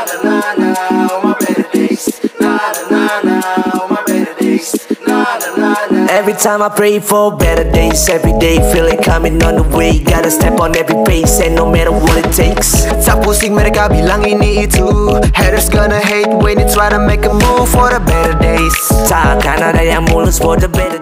na na na, all my better days. Na na na na, all my better days. Na na na na. Every time I pray for better days, every day feel it coming on the way. Gotta step on every pace and no matter what it takes. Tak pusing mereka bilang ini itu. Haters gonna hate when you try to make a move for the better days. Takkan ada yang mulus for the better days.